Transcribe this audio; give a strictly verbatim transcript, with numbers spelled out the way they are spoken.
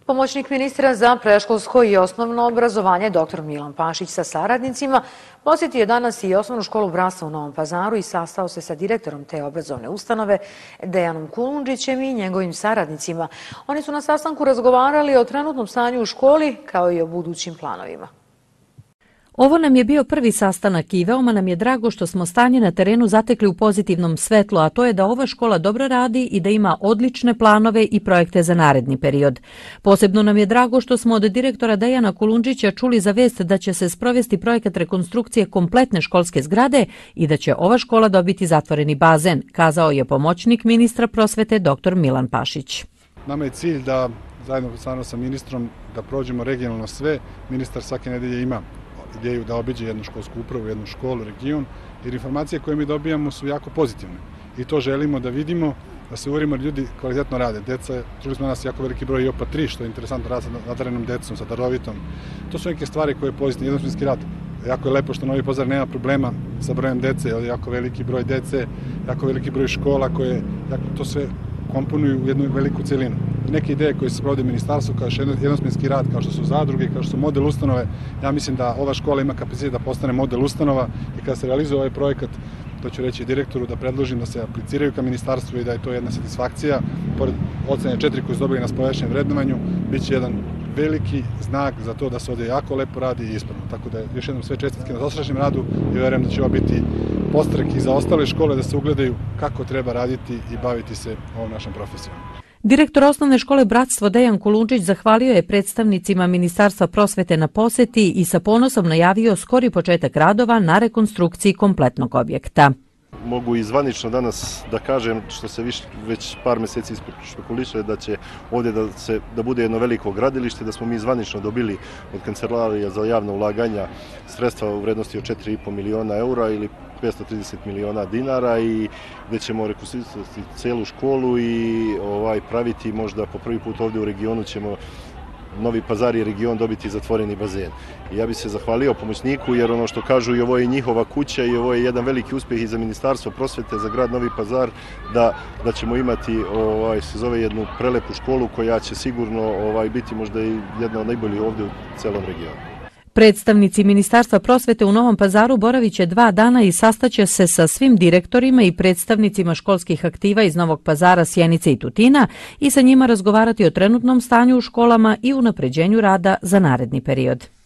Pomoćnik ministra za predškolsko i osnovno obrazovanje dr Milan Pašić sa saradnicima posjetio je danas i osnovnu školu Bratstvo u Novom Pazaru i sastao se sa direktorom te obrazovne ustanove Dejanom Kulundžićem i njegovim saradnicima. Oni su na sastanku razgovarali o trenutnom stanju u školi kao i o budućim planovima. Ovo nam je bio prvi sastanak i veoma nam je drago što smo stanje na terenu zatekli u pozitivnom svetlu, a to je da ova škola dobro radi i da ima odlične planove i projekte za naredni period. Posebno nam je drago što smo od direktora Dejana Kulundžića čuli za vest da će se sprovesti projekat rekonstrukcije kompletne školske zgrade i da će ova škola dobiti zatvoreni bazen, kazao je pomoćnik ministra prosvete dr Milan Pašić. Nama je cilj da zajedno sa ministrom da prođemo regionalno sve. Ministar svake nedelje ima ideju da obiđe jednu školsku upravu, jednu školu, region, jer informacije koje mi dobijamo su jako pozitivne. I to želimo da vidimo, da se uverimo da ljudi kvalitetno rade. Deca, čuli smo nas jako veliki broj I O P A tri, što je interesantno rad sa nadarenom decom, sa darovitom. To su neke stvari koje je pozitivne, jednosmjenski rad. Jako je lepo što Novi Pazar nema problema sa brojem dece, jako veliki broj dece, jako veliki broj škola koje to sve komponuju u jednu veliku celinu. Neke ideje koje se sprovode u ministarstvu kao jednosmjenski rad, kao što su zadruge, kao što su model ustanove, ja mislim da ova škola ima kapacitet da postane model ustanova i kada se realizuje ovaj projekat, to ću reći direktoru da predložim da se apliciraju ka ministarstvu i da je to jedna satisfakcija. Pored ocene četiri koje su dobili na spoljašnjem vrednovanju, bit će jedan veliki znak za to da se ovdje jako lepo radi i ispravno. Tako da još jednom sve čestitke na dosadašnjem radu i verujem da će ovo biti podstrek i za ostale škole da se ugledaju kako treba raditi i baviti se ovom našom profesijom. Direktor osnovne škole Bratstvo Dejan Kulundžić zahvalio je predstavnicima Ministarstva prosvete na poseti i sa ponosom najavio skori početak radova na rekonstrukciji kompletnog objekta. Mogu i zvanično danas da kažem, što se viš, već par meseci špekuliše, da će ovdje da, se, da bude jedno veliko gradilište, da smo mi zvanično dobili od Kancelarija za javna ulaganja sredstva u vrednosti od četiri i po miliona eura ili petsto trideset miliona dinara i gdje ćemo rekonstruisati celu školu i ovaj, praviti možda po prvi put ovdje u regionu ćemo Novi Pazar i region dobiti zatvoreni bazen. I ja bih se zahvalio pomoćniku jer ono što kažu i ovo je njihova kuća i ovo je jedan veliki uspjeh i za Ministarstvo prosvete, za grad Novi Pazar da, da ćemo imati ovaj, se zove jednu prelepu školu koja će sigurno ovaj, biti možda i jedna od najboljih ovdje u celom regionu. Predstavnici Ministarstva prosvete u Novom Pazaru boravit će dva dana i sastaće se sa svim direktorima i predstavnicima školskih aktiva iz Novog Pazara, Sjenice i Tutina i sa njima razgovarati o trenutnom stanju u školama i unapređenju rada za naredni period.